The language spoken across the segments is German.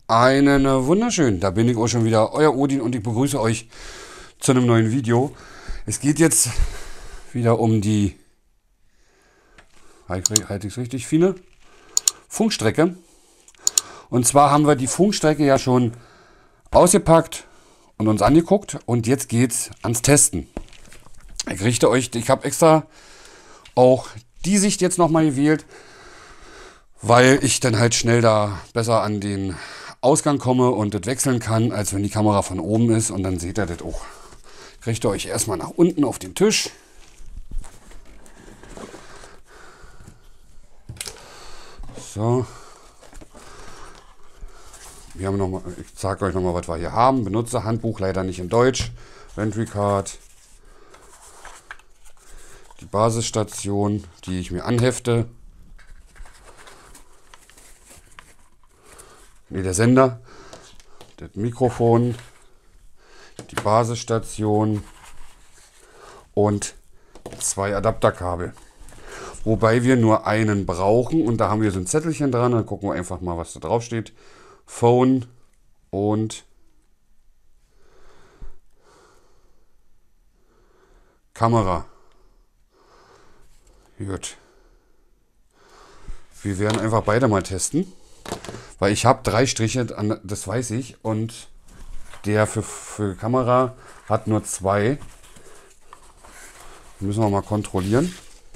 Einen wunderschönen, da bin ich auch schon wieder, euer Odin und ich begrüße euch zu einem neuen Video. Es geht jetzt wieder um die, halte ich es richtig, Fine? Funkstrecke. Und zwar haben wir die Funkstrecke ja schon ausgepackt und uns angeguckt und jetzt geht's ans Testen. Ich habe extra auch die Sicht jetzt nochmal gewählt, weil ich dann halt schnell da besser an den Ausgang komme und das wechseln kann, als wenn die Kamera von oben ist, und dann seht ihr das auch. Kriegt ihr euch erstmal nach unten auf den Tisch. So. Wir haben noch mal, ich zeige euch nochmal, was wir hier haben. Benutzerhandbuch, leider nicht in Deutsch. Entry Card. Die Basisstation, die ich mir anhefte. Ne, der Sender. Das Mikrofon. Die Basisstation. Und 2 Adapterkabel. Wobei wir nur einen brauchen. Und da haben wir so ein Zettelchen dran. Dann gucken wir einfach mal, was da drauf steht. Phone und Kamera. Gut. Wir werden einfach beide mal testen. Weil ich habe 3 Striche, das weiß ich. Und der für Kamera hat nur 2. Müssen wir mal kontrollieren.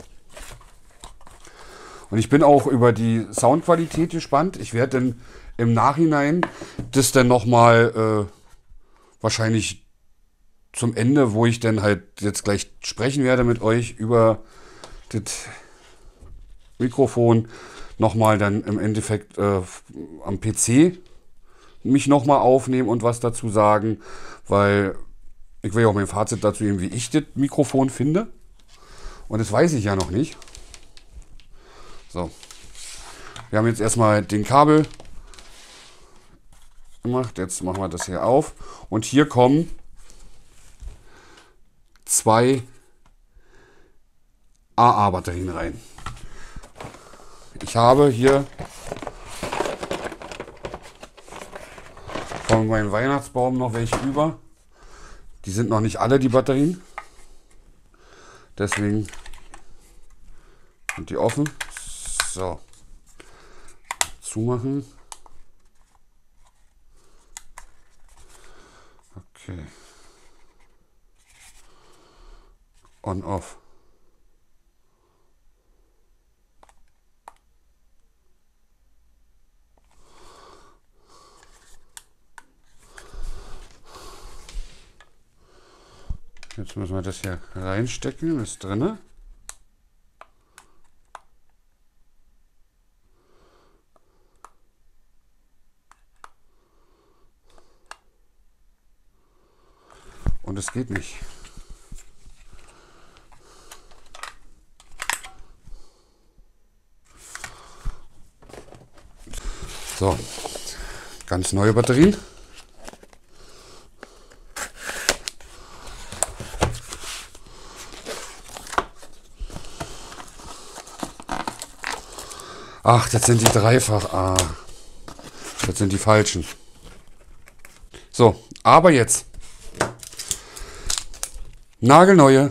Und ich bin auch über die Soundqualität gespannt. Ich werde dann im Nachhinein das dann nochmal wahrscheinlich zum Ende, wo ich dann halt jetzt gleich sprechen werde mit euch über das Mikrofon, nochmal dann im Endeffekt am PC mich nochmal aufnehmen und was dazu sagen, weil ich will ja auch mein Fazit dazu geben, wie ich das Mikrofon finde. Und das weiß ich ja noch nicht. So. Wir haben jetzt erstmal den Kabel gemacht. Jetzt machen wir das hier auf. Und hier kommen 2 AA-Batterien rein. Ich habe hier von meinem Weihnachtsbaum noch welche über. Die sind noch nicht alle, die Batterien. Deswegen sind die offen. So. Zumachen. Okay. On, off. Jetzt müssen wir das hier reinstecken. Ist drinne. Und es geht nicht. So, ganz neue Batterien. Ach, das sind die dreifach. Ah, das sind die falschen. So, aber jetzt. Nagelneue.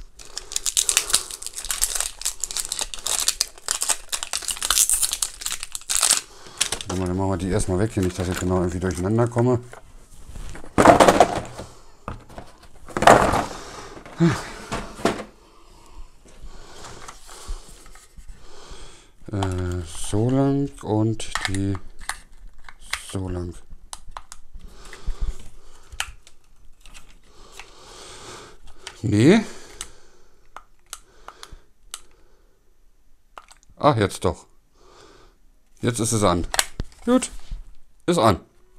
Dann machen wir die erstmal weg hier, nicht, dass ich genau irgendwie durcheinander komme. So lang und die so lang. Nee. Ach, jetzt doch. Jetzt ist es an. Gut. Ist an.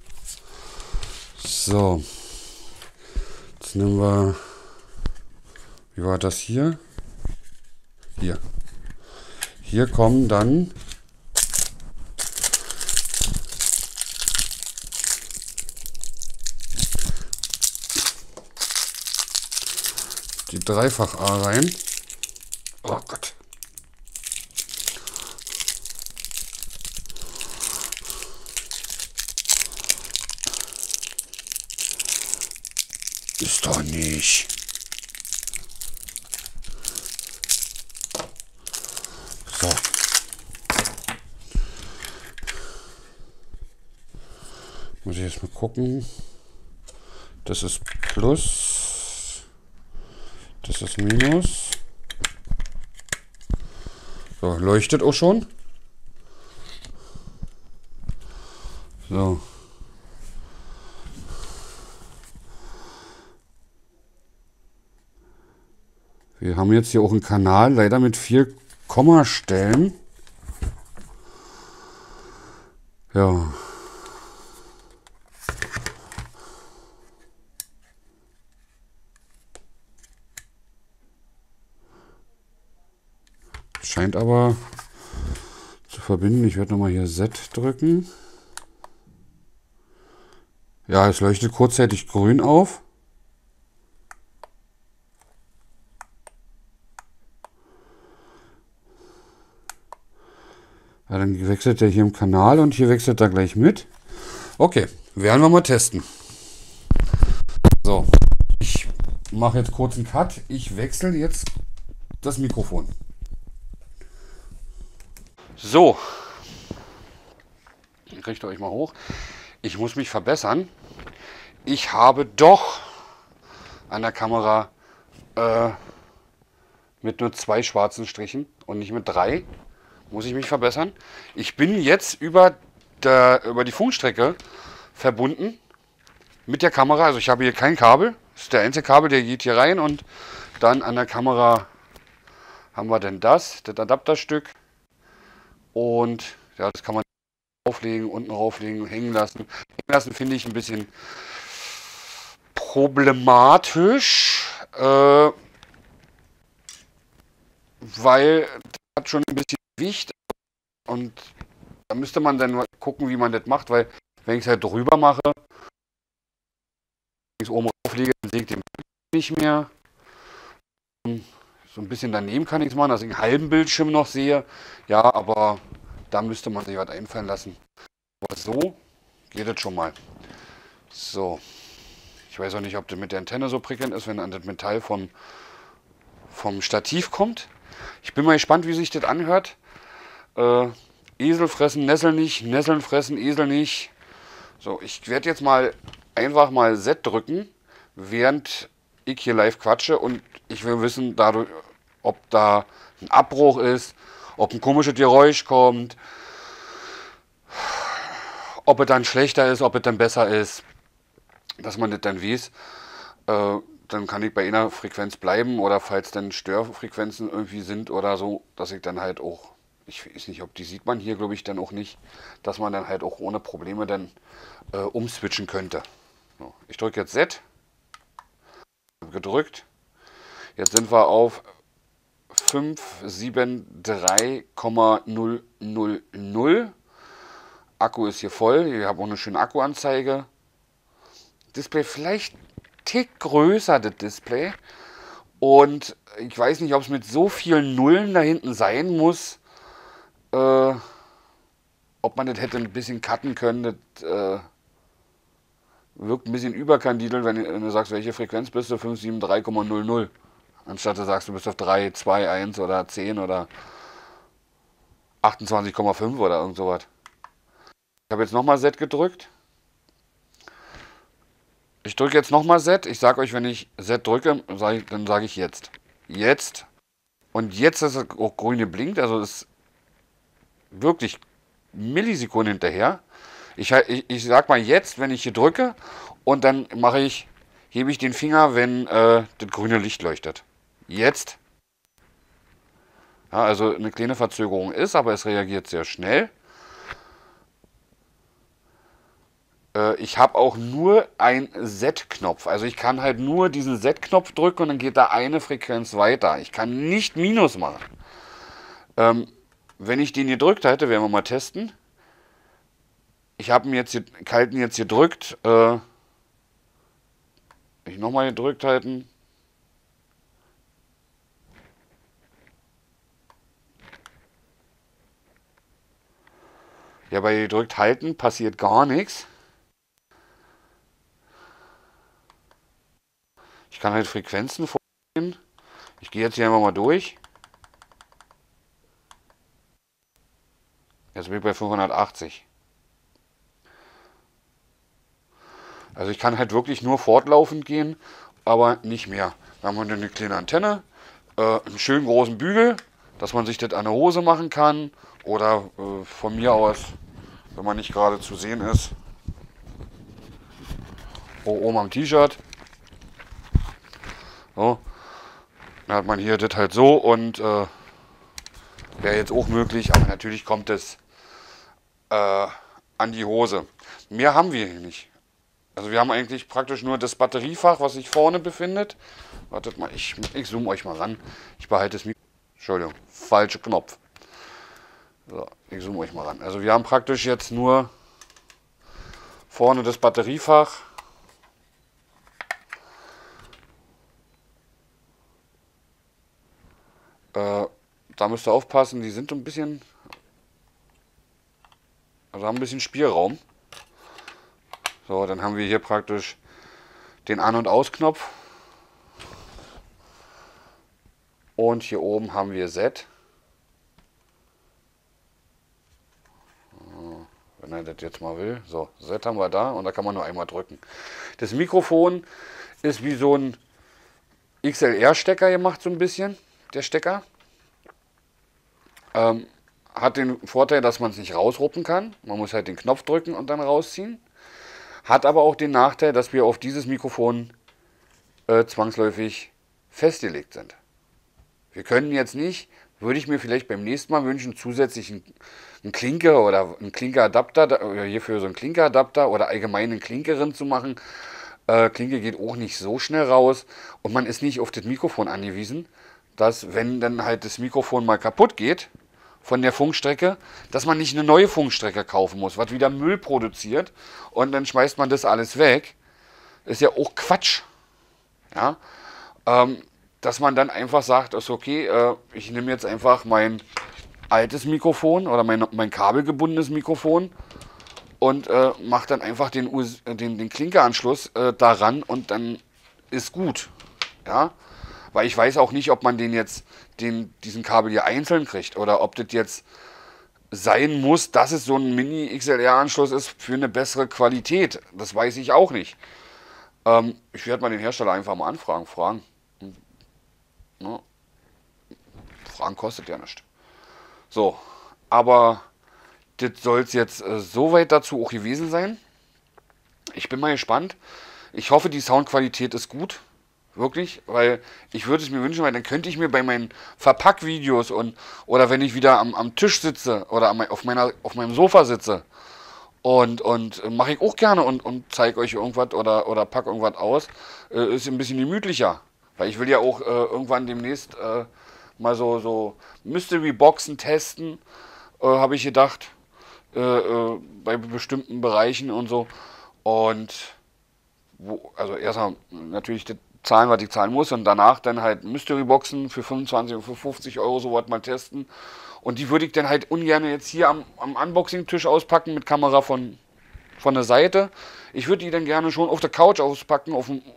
So. Jetzt nehmen wir... Wie war das hier? Hier. Hier kommen dann... die Dreifach-A rein. Oh Gott. Ist doch nicht. So. Muss ich jetzt mal gucken. Das ist Plus. Das ist Minus. So, leuchtet auch schon. So. Wir haben jetzt hier auch einen Kanal, leider mit 4 Kommastellen. Ja. Scheint aber zu verbinden. Ich werde nochmal hier Z drücken. Ja, es leuchtet kurzzeitig grün auf. Ja, dann wechselt er hier im Kanal und hier wechselt er gleich mit. Okay, werden wir mal testen. So, ich mache jetzt kurz einen Cut. Ich wechsle jetzt das Mikrofon. So, kriegt ihr euch mal hoch. Ich muss mich verbessern. Ich habe doch an der Kamera mit nur 2 schwarzen Strichen und nicht mit 3. Muss ich mich verbessern. Ich bin jetzt über die Funkstrecke verbunden mit der Kamera. Also ich habe hier kein Kabel. Das ist der einzige Kabel, der geht hier rein. Und dann an der Kamera haben wir dann das Adapterstück. Und ja, das kann man auflegen, unten rauflegen, hängen lassen. Hängen lassen finde ich ein bisschen problematisch, weil das hat schon ein bisschen Gewicht. Und da müsste man dann gucken, wie man das macht, weil wenn ich es halt drüber mache, wenn ich es oben rauflege, dann sehe ich den nicht mehr. So ein bisschen daneben kann ich es machen, dass ich einen halben Bildschirm noch sehe. Ja, aber da müsste man sich was einfallen lassen. Aber so geht es schon mal. So. Ich weiß auch nicht, ob das mit der Antenne so prickelnd ist, wenn an das Metall vom Stativ kommt. Ich bin mal gespannt, wie sich das anhört. Esel fressen Nessel nicht, Nesseln fressen Esel nicht. So, ich werde jetzt mal einfach mal Z drücken, während ich hier live quatsche, und ich will wissen, dadurch, ob da ein Abbruch ist, ob ein komisches Geräusch kommt, ob es dann schlechter ist, ob es dann besser ist, dass man das dann weiß. Dann kann ich bei einer Frequenz bleiben, oder falls dann Störfrequenzen irgendwie sind oder so, dass ich dann halt auch, ich weiß nicht, ob die sieht man hier, glaube ich, dann auch nicht, dass man dann halt auch ohne Probleme dann umswitchen könnte. So, ich drücke jetzt Z, gedrückt, jetzt sind wir auf 573,000. Akku ist hier voll, ich habe auch eine schöne Akkuanzeige. Display vielleicht Tick größer, das Display. Und ich weiß nicht, ob es mit so vielen Nullen da hinten sein muss. Ob man das hätte ein bisschen cutten können. Das wirkt ein bisschen überkandidelt, wenn du sagst, welche Frequenz bist du? 573,00. Anstatt du sagst, du bist auf 3, 2, 1 oder 10 oder 28,5 oder irgend sowas. Ich habe jetzt nochmal Z gedrückt. Ich drücke jetzt nochmal Z. Ich sage euch, wenn ich Z drücke, dann sage ich jetzt. Jetzt. Und jetzt ist es auch grün geblinkt. Also ist wirklich Millisekunden hinterher. Ich sag mal jetzt, wenn ich hier drücke, und dann hebe ich den Finger, wenn das grüne Licht leuchtet. Jetzt. Ja, also eine kleine Verzögerung ist, aber es reagiert sehr schnell. Ich habe auch nur einen Z-Knopf. Also ich kann halt nur diesen Z-Knopf drücken und dann geht da eine Frequenz weiter. Ich kann nicht Minus machen. Wenn ich den gedrückt hätte, werden wir mal testen. Ich habe ihn jetzt kalten jetzt gedrückt. Ich nochmal gedrückt halten. Ja, bei gedrückt halten passiert gar nichts. kann halt Frequenzen vorgehen. Ich gehe jetzt hier einfach mal durch. Jetzt bin ich bei 580. Also ich kann halt wirklich nur fortlaufend gehen, aber nicht mehr. Da haben wir eine kleine Antenne, einen schönen großen Bügel, dass man sich das an der Hose machen kann. Oder von mir aus, wenn man nicht gerade zu sehen ist, oben am T-Shirt. So. Dann hat man hier das halt so und wäre jetzt auch möglich, aber natürlich kommt es an die Hose. Mehr haben wir hier nicht. Also wir haben eigentlich praktisch nur das Batteriefach, was sich vorne befindet. Wartet mal, ich zoome euch mal ran. Ich behalte das Mikro. Entschuldigung, falscher Knopf. So, ich zoome euch mal ran. Also wir haben praktisch jetzt nur vorne das Batteriefach. Da müsst ihr aufpassen, die sind ein bisschen... Also haben ein bisschen Spielraum. So, dann haben wir hier praktisch den An- und Ausknopf. Und hier oben haben wir Set. Wenn er das jetzt mal will. So, Set haben wir da und da kann man nur einmal drücken. Das Mikrofon ist wie so ein XLR-Stecker gemacht, so ein bisschen, der Stecker. Hat den Vorteil, dass man es nicht rausruppen kann. Man muss halt den Knopf drücken und dann rausziehen. Hat aber auch den Nachteil, dass wir auf dieses Mikrofon zwangsläufig festgelegt sind. Wir können jetzt nicht, würde ich mir vielleicht beim nächsten Mal wünschen, zusätzlich einen Klinker oder einen Klinkeradapter, oder hierfür so einen Klinkeradapter oder allgemein einen Klinkerin zu machen. Klinke geht auch nicht so schnell raus und man ist nicht auf das Mikrofon angewiesen, dass wenn dann halt das Mikrofon mal kaputt geht von der Funkstrecke, dass man nicht eine neue Funkstrecke kaufen muss, was wieder Müll produziert und dann schmeißt man das alles weg. Ist ja auch Quatsch. Ja? Dass man dann einfach sagt, ist okay, ich nehme jetzt einfach mein altes Mikrofon oder mein kabelgebundenes Mikrofon und mache dann einfach den Klinkeranschluss daran und dann ist gut. Ja? Weil ich weiß auch nicht, ob man diesen Kabel hier einzeln kriegt oder ob das jetzt sein muss, dass es so ein Mini-XLR-Anschluss ist für eine bessere Qualität. Das weiß ich auch nicht. Ich werde mal den Hersteller einfach mal anfragen. Ne? Fragen kostet ja nichts. So, aber das soll es jetzt soweit dazu auch gewesen sein. Ich bin mal gespannt. Ich hoffe, die Soundqualität ist gut. Wirklich, weil ich würde es mir wünschen, weil dann könnte ich mir bei meinen Verpackvideos oder wenn ich wieder am Tisch sitze oder auf meinem Sofa sitze und mache ich auch gerne und zeige euch irgendwas oder pack irgendwas aus, ist ein bisschen gemütlicher. Weil ich will ja auch irgendwann demnächst mal so Mystery-Boxen testen, habe ich gedacht, bei bestimmten Bereichen und so. Und also erstmal natürlich das zahlen, was ich zahlen muss und danach dann halt Mystery-Boxen für 25 und für 50 Euro sowas mal testen. Und die würde ich dann halt ungern jetzt hier am Unboxing-Tisch auspacken mit Kamera von der Seite. Ich würde die dann gerne schon auf der Couch auspacken,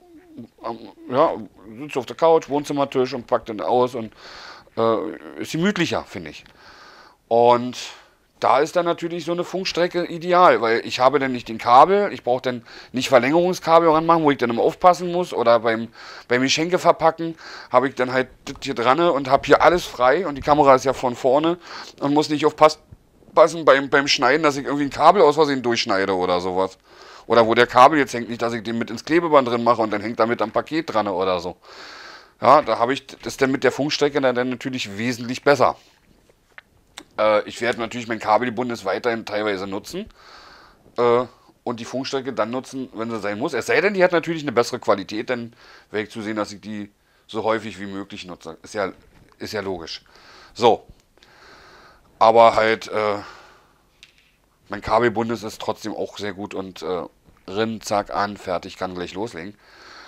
sitze auf der Couch, Wohnzimmertisch und pack dann aus und ist gemütlicher, finde ich. Und da ist dann natürlich so eine Funkstrecke ideal, weil ich habe dann nicht den Kabel, ich brauche dann nicht Verlängerungskabel ranmachen, wo ich dann immer aufpassen muss oder beim Geschenke verpacken habe ich dann halt das hier dran und habe hier alles frei und die Kamera ist ja von vorne und muss nicht aufpassen beim Schneiden, dass ich irgendwie ein Kabel aus Versehen durchschneide oder sowas. Oder wo der Kabel jetzt hängt, nicht, dass ich den mit ins Klebeband drin mache und dann hängt damit am Paket dran oder so. Ja, da habe ich das dann mit der Funkstrecke dann natürlich wesentlich besser. Ich werde natürlich mein kabelgebundenes weiterhin teilweise nutzen und die Funkstrecke dann nutzen, wenn sie sein muss. Es sei denn, die hat natürlich eine bessere Qualität, dann werde ich zusehen, dass ich die so häufig wie möglich nutze. Ist ja logisch. So, aber halt mein kabelgebundenes ist trotzdem auch sehr gut und rin, zack, an, fertig, kann gleich loslegen.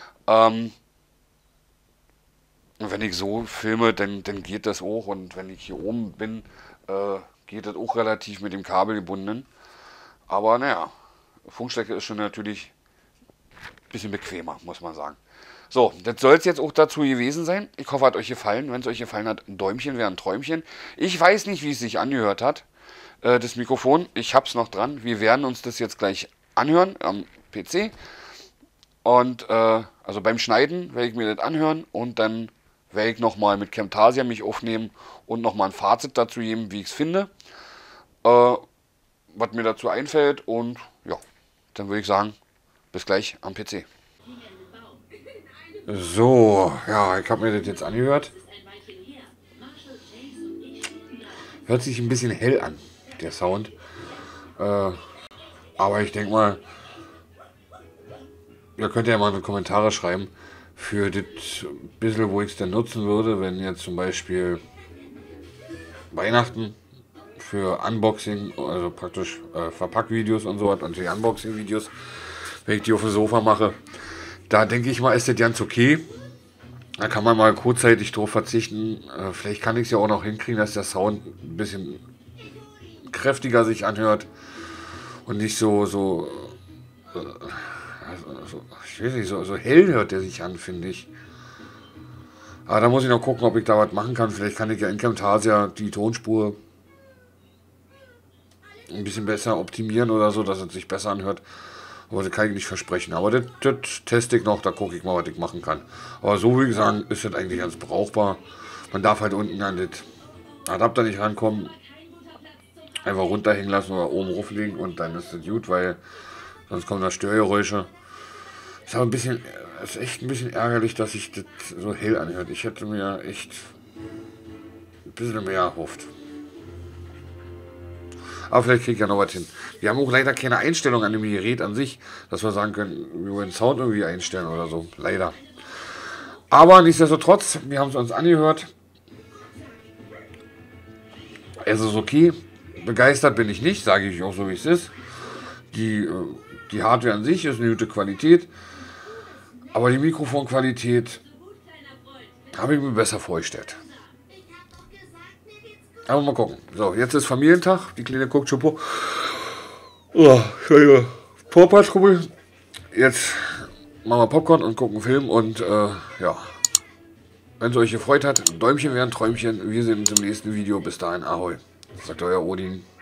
Und wenn ich so filme, dann geht das auch. Und wenn ich hier oben bin, geht das auch relativ mit dem Kabel gebunden. Aber naja, Funkstrecke ist schon natürlich ein bisschen bequemer, muss man sagen. So, das soll es jetzt auch dazu gewesen sein. Ich hoffe, hat euch gefallen. Wenn es euch gefallen hat, ein Däumchen wäre ein Träumchen. Ich weiß nicht, wie es sich angehört hat, das Mikrofon. Ich habe es noch dran. Wir werden uns das jetzt gleich anhören am PC. Und also beim Schneiden werde ich mir das anhören und dann werde ich nochmal mit Camtasia mich aufnehmen und nochmal ein Fazit dazu geben, wie ich es finde. Was mir dazu einfällt und ja, dann würde ich sagen, bis gleich am PC. So, ja, ich habe mir das jetzt angehört. Hört sich ein bisschen hell an, der Sound. Aber ich denke mal, ihr könnt ja mal in die Kommentare schreiben, für das bisschen, wo ich es denn nutzen würde, wenn jetzt zum Beispiel Weihnachten für Unboxing, also praktisch Verpackvideos und so was, und die Unboxing-Videos, wenn ich die auf dem Sofa mache, da denke ich mal, ist das ganz okay. Da kann man mal kurzzeitig drauf verzichten. Vielleicht kann ich es ja auch noch hinkriegen, dass der Sound ein bisschen kräftiger sich anhört und nicht so ich weiß nicht, so hell hört der sich an, finde ich. Aber da muss ich noch gucken, ob ich da was machen kann. Vielleicht kann ich ja in Camtasia die Tonspur ein bisschen besser optimieren oder so, dass es sich besser anhört. Aber das kann ich nicht versprechen. Aber das teste ich noch, da gucke ich mal, was ich machen kann. Aber so würde ich sagen, ist das eigentlich ganz brauchbar. Man darf halt unten an das Adapter nicht rankommen. Einfach runterhängen lassen oder oben rauflegen und dann ist das gut, weil sonst kommen da Störgeräusche. Ist aber ist echt ein bisschen ärgerlich, dass sich das so hell anhört. Ich hätte mir echt ein bisschen mehr erhofft. Aber vielleicht kriege ich ja noch was hin. Wir haben auch leider keine Einstellung an dem Gerät an sich, dass wir sagen können, wir wollen den Sound irgendwie einstellen oder so. Leider. Aber nichtsdestotrotz, wir haben es uns angehört. Es ist okay. Begeistert bin ich nicht, sage ich auch so, wie es ist. Die Hardware an sich ist eine gute Qualität. Aber die Mikrofonqualität habe ich mir besser vorgestellt. Aber mal gucken. So, jetzt ist Familientag. Die Kleine guckt schon po. Oh, Vorpassrummel. Jetzt machen wir Popcorn und gucken einen Film. Und ja, wenn es euch gefreut hat, ein Däumchen wäre ein Träumchen. Wir sehen uns im nächsten Video. Bis dahin, ahoi. Sagt euer Odin.